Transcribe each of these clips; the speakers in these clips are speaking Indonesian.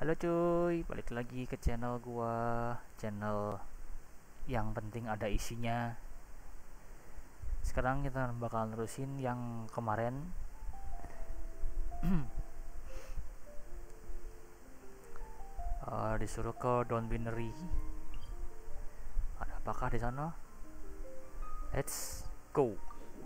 Halo cuy, balik lagi ke channel gua. Channel yang penting ada isinya. Sekarang kita bakal nerusin yang kemarin. Disuruh ke Don Binary. Ada apakah di sana? Let's go.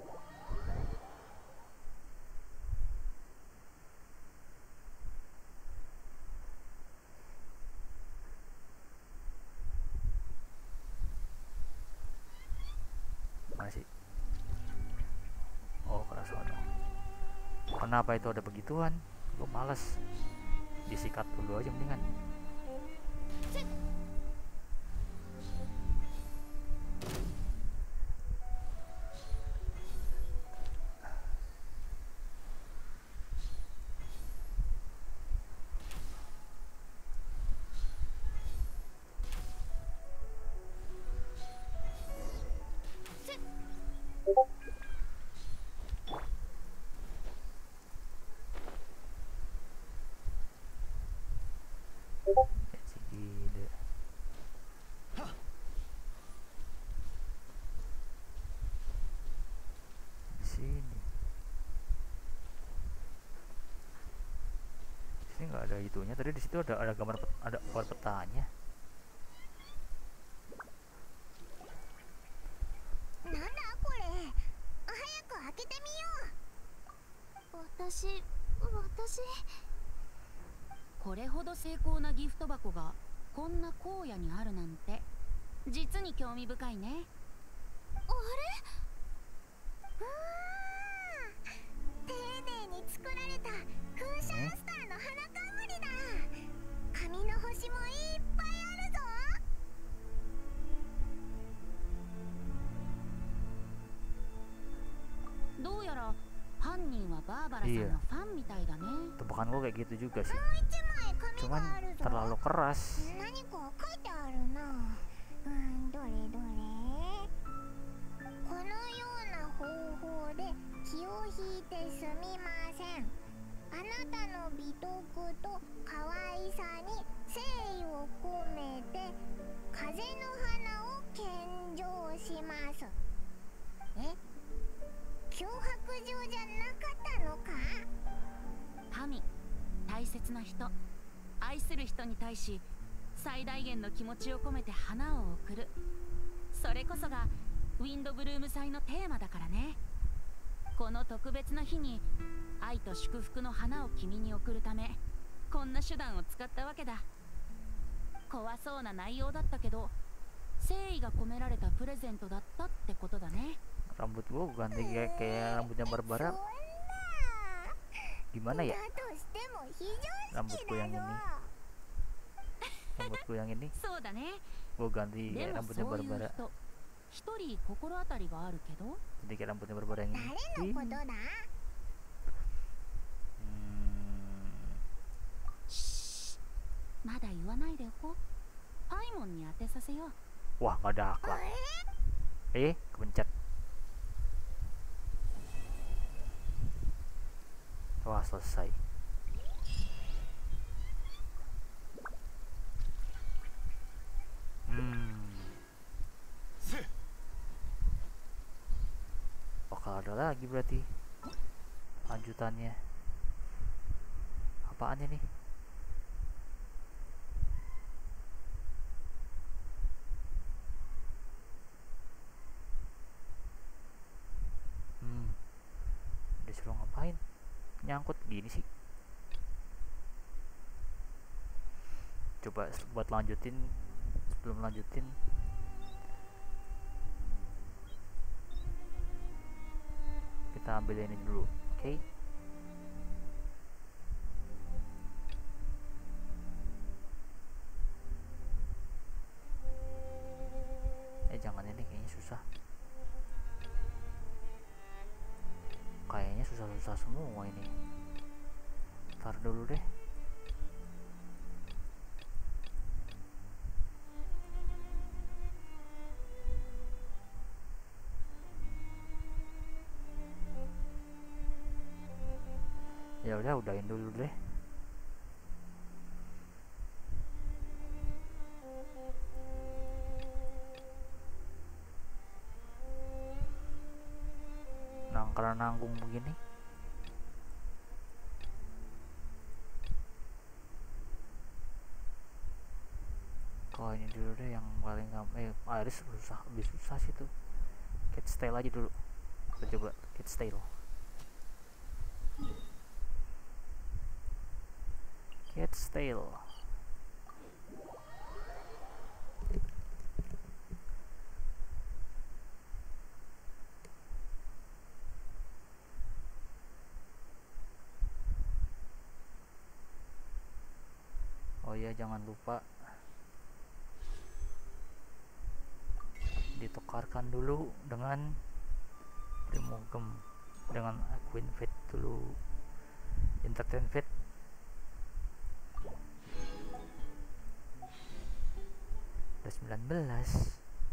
Mana sih? Oh, ke sana. Kenapa itu ada begituan? Gue males. Disikat dulu aja mendingan. Gila. Sini. Sini nggak ada itunya. Tadi di situ ada gambar ada gambar petanya. なんだこれ、早く開けてみよう。私これほど精巧なギフト箱がこんな荒野にあるなんて実に興味深いね。 あれ、うわー、丁寧に作られた風車スターの花冠だ。紙の星もいっぱいあるぞ。 どうやら犯人はバーバラさんのファンみたいだね。 Tebakan gue kayak gitu juga sih. もう一枚紙 Cuman があるぞ。 terlalu keras. 何か書いてあるな。どれどれ。このような方法で気を引いてすみません。あなたの美徳と可愛さに誠意を込めて風の花を献上します。え、脅迫状じゃなかったのか。 神、大切な人、愛する人に対し最大限の気持ちを込めて花を贈る、それこそがウィンドブルーム祭のテーマだからね。この特別な日に愛と祝福の花を君に贈るためこんな手段を使ったわけだ。怖そうな内容だったけど誠意が込められたプレゼントだったってことだね。 Rambut gua ganti kayak rambutnya Barbara. そんな。 Gimana ya? だとしても非常識 Rambutku だ yang ぞ。 ini. Rambutku yang ini そうだね。 gua ganti で kayak も rambutnya そういう Barbara. 人一人心当たりがあるけど。 Jadi kayak rambutnya Barbara yang 誰 ini. のことだ。 まだ言わないでおこう。パイモンに当てさせよう。 Wah, nggak ada akhlak. Kepencet. Wah, selesai. Bakal ada lagi berarti lanjutannya. Apaan ini? Disuruh ngapain? Nyangkut gini sih. Coba buat lanjutin. Sebelum lanjutin, kita ambil ini dulu, oke? Jangan, ini kayaknya susah. Kayaknya susah-susah semua ini. Ntar dulu deh. Ya udah, udahin dulu deh. bakalan nanggung begini. Kalau ini dulu deh yang paling gampang. Iris susah, lebih susah sih tuh. Cat's Tail aja dulu. Kita coba Cat's Tail. Cat's Tail. Oh iya, jangan lupa ditukarkan dulu dengan Primogem, dengan Queen Fate dulu. Entertain Fate. Udah 19.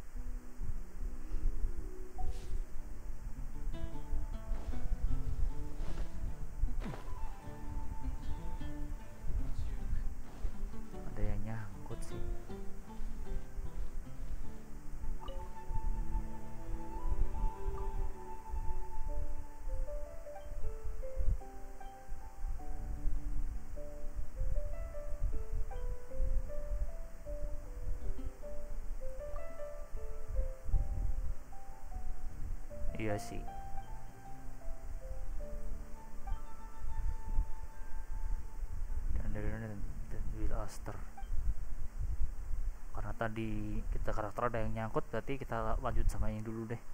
Ada yang nyangkut sih. Iya sih. Dan Will Aster. Karena tadi kita karakter ada yang nyangkut, berarti kita lanjut sama yang dulu deh.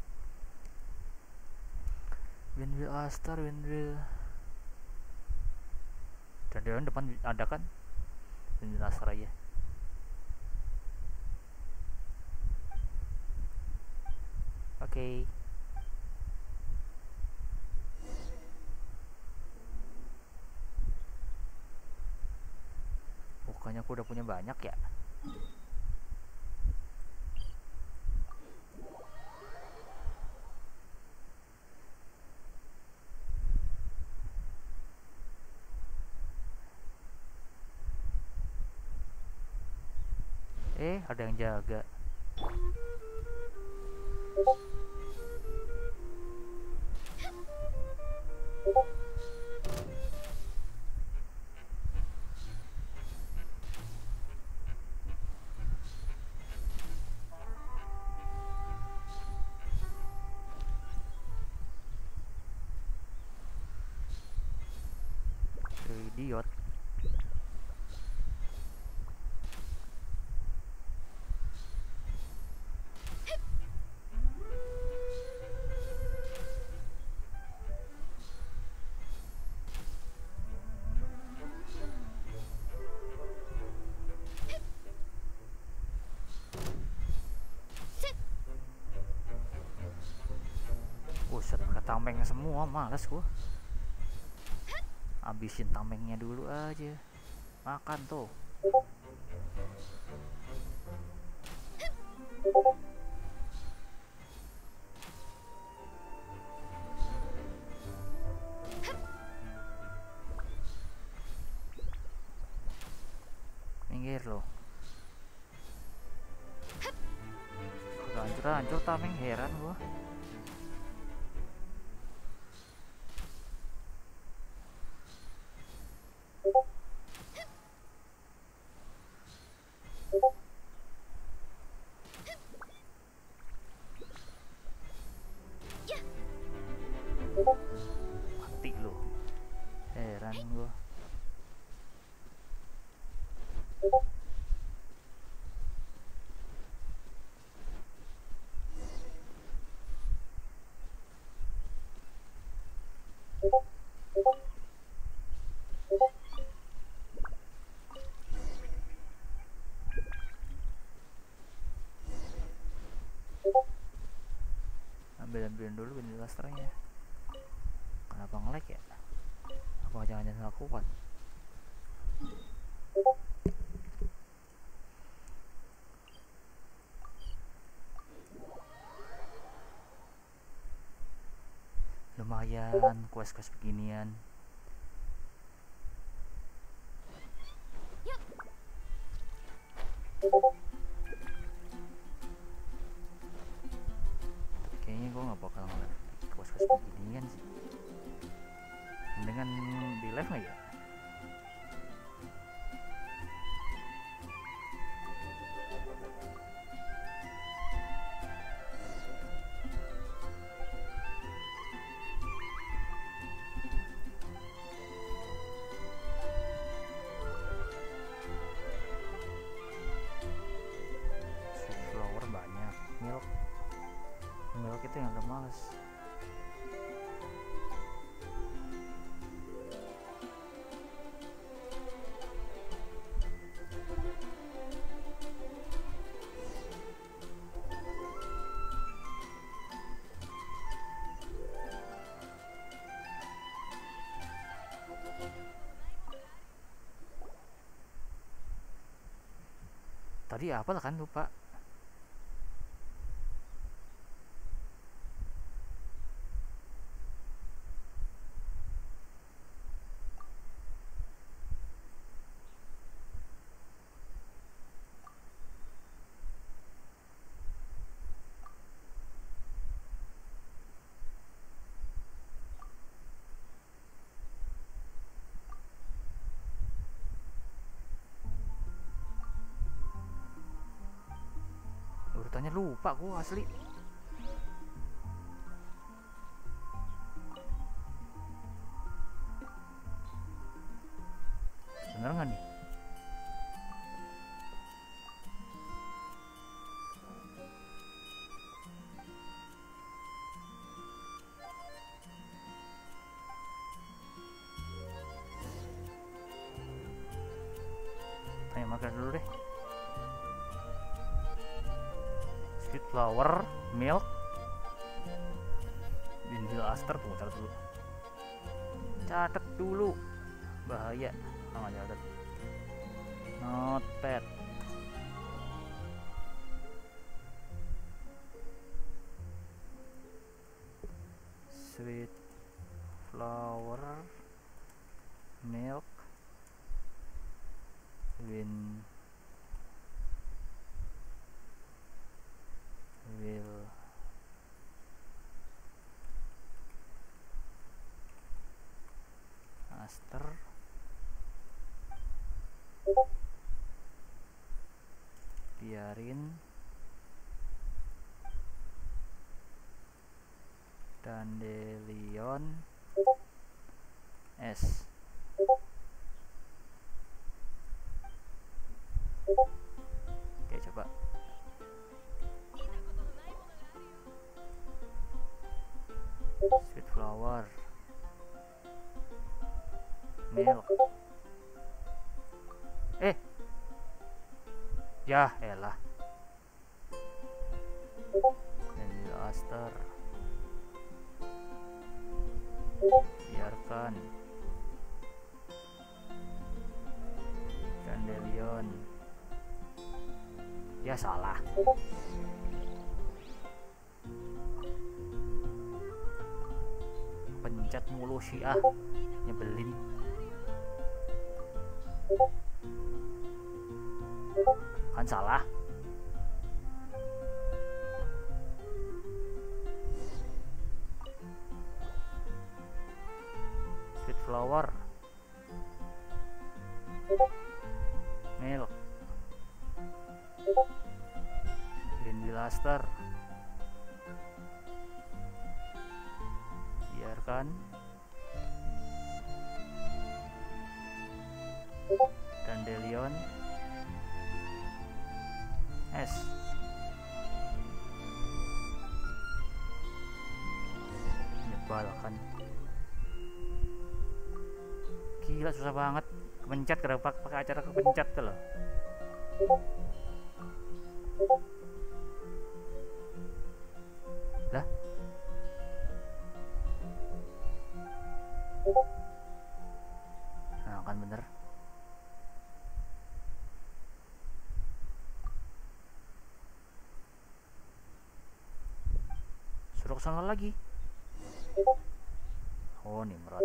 Will Aster, Will. Dan depan ada kan? Will Aster aja. Oke. Bukannya aku udah punya banyak ya? Ada yang jaga. Idiot. Buset, pakai tameng semua, males gua. Habisin tamengnya dulu aja. Makan tuh. Minggir loh. Hancur tameng, heran gua. Mati loh. Heran gua. Ambilin dulu ventilatornya. Kenapa nge-lag ya? Apa jangan-jangan nggak kuat? Lumayan quest-quest beginian. Kayaknya gue nggak bakal ngeliat quest-quest beginian. Yes. Tadi apa lah kan, lupa. Urutannya lupa gua asli. Bener nggak nih? Tanya makan dulu deh. Sweet flower, milk, Windmill Aster. Tunggu, catat dulu. Catat dulu. Bahaya. Nggak catat. Notepad. Sweet flower, milk, Windmill Aster, biarin, Dandelion S. Oke, coba. Sweet flower, milk. Ya elah. Windmill Aster, biarkan, Dandelion. Ya salah. Pencet mulu sih, nyebelin. Kan salah. Sweet flower, milk, Windmill Aster, biarkan, Dandelion S. Nyebalkan. Gila, susah banget kepencet, karena pakai acara kepencet tuh loh. Lah, nah kan bener. Suruh kesana lagi. Oh, Nimrod.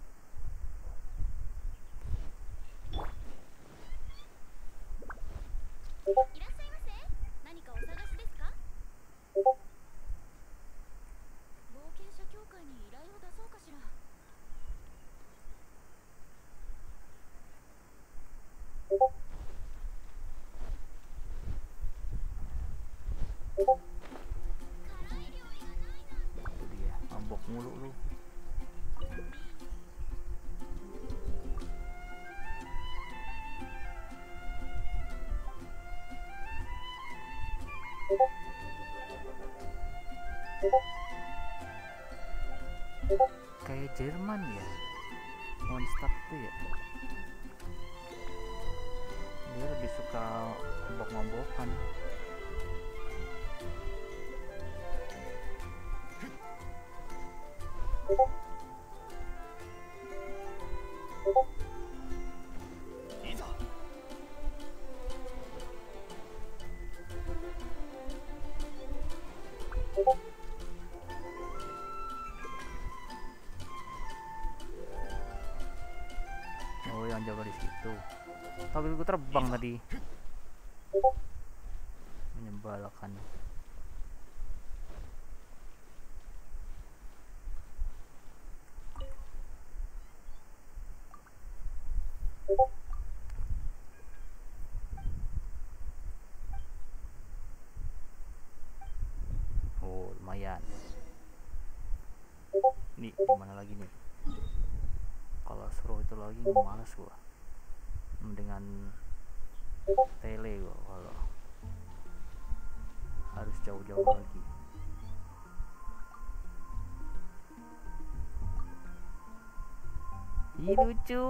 Itu dia, mabok mulu lu. kayak Jerman ya, Mondstadt tuh ya, dia lebih suka ngombok-ngombokan. Oh, yang jaga di situ. Tapi gue terbang tadi. Menyebalkan. Oh, lumayan. Nih, dimana lagi nih? Kalau suruh itu lagi males gua. Mendingan tele gua kalau harus jauh-jauh lagi. Ih, lucu.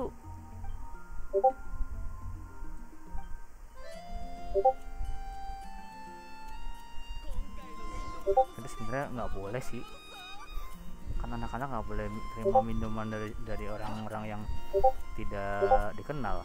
Tapi sebenarnya nggak boleh sih, kan anak-anak nggak boleh terima minuman dari orang-orang yang tidak dikenal.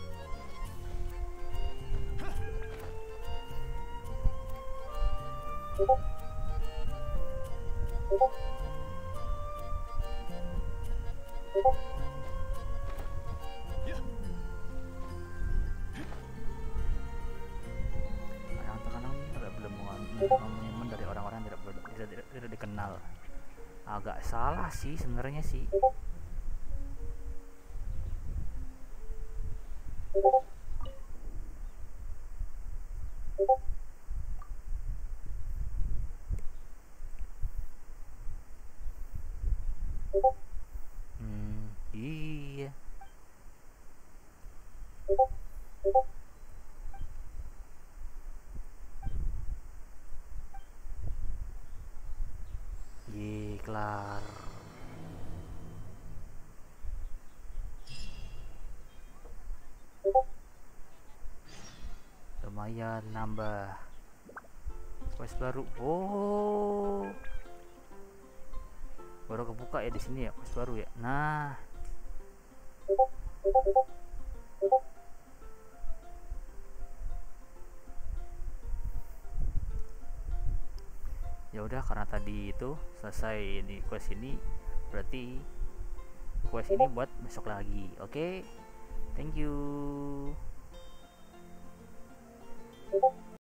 Anak-anak belum mau minuman dari orang-orang yang tidak dikenal. Agak salah sih sebenarnya sih. Iya. Ye, kelar. Lumayan nambah quest baru. Oh, baru kebuka ya di sini ya quest baru ya. Nah, ya udah, karena tadi itu selesai ini quest ini, berarti quest ini buat besok lagi. Oke, thank you.